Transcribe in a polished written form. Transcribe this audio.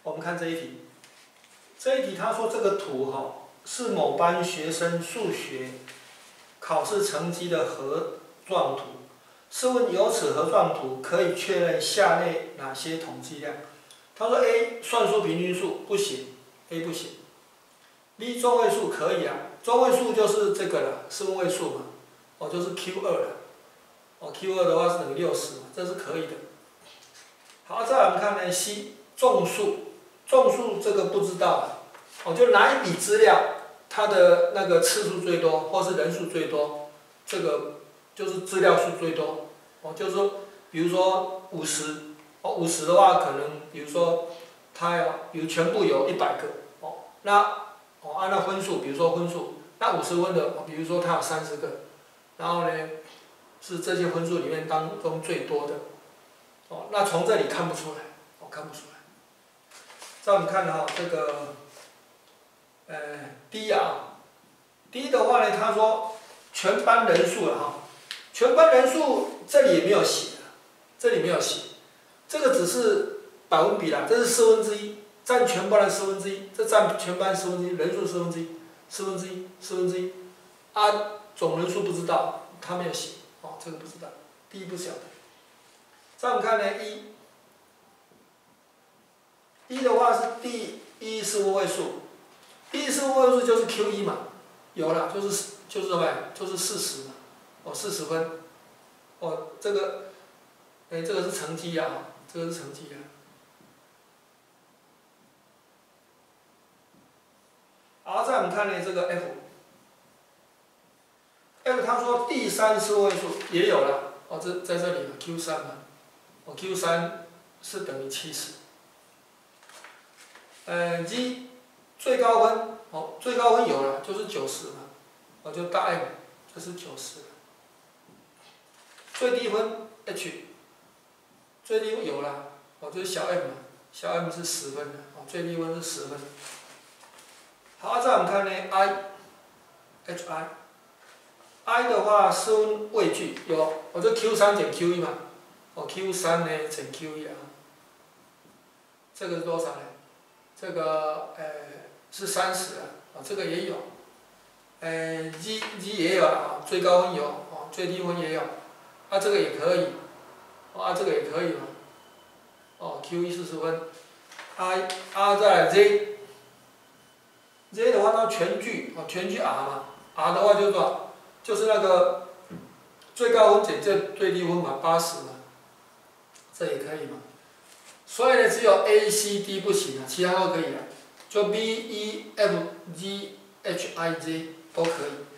我们看这一题，这一题他说这个图是某班学生数学考试成绩的核状图。试问由此核状图可以确认下列哪些统计量？他说 A 算术平均数不行 ，A 不行。B 中位数可以啊，中位数就是这个了，4分位数嘛，就是 Q2 了。Q2 的话是等于60嘛，这是可以的。好，再来我们看呢 C 众数，众数这个不知道就哪一笔资料它的那个次数最多，或是人数最多，这个就是资料数最多。就是说，比如说50的话，可能比如说它比如全部有100个那按照分数，比如说分数，那50分的比如说它有30个，然后呢是这些分数里面当中最多的那从这里看不出来看不出来。再我们看这个D D 的话呢，他说全班人数了全班人数这里也没有写，这里没有写，这个只是百分比啦，这是1/4，占全班的1/4，这占全班1/4，人数1/4，1/4总人数不知道，他没有写这个不知道，第一不晓得。再我们看呢一的话是第一4分位数，第4分位数就是 Q1 嘛，有了就是什么呀？就是40嘛，40分这个这个是成绩啊，这个是成绩啊。好，再我们看呢这个 F 他说第34位数也有了在这里 Q3 嘛，Q3是等于70。G 最高分最高分有了就是90嘛，就大 M 就是90了。最低分 H 最低分有了就是小 M 嘛，小 M 是10分的最低分是10分。好，再我们看呢 I 的话4分位距有就 Q3 减 Q1 嘛，Q3 呢减 Q1 这个是多少呢？这个是30这个也有，G 也有最高分有最低分也有这个也可以这个也可以嘛Q1 40分再来 J 的话它全距全距 R 嘛，R 的话就是多少？就是那个最高分减最低分嘛，80嘛，这也可以嘛。所以呢，只有 A、C、D 不行其他都可以就 B、E、F、G、H、I、J 都可以。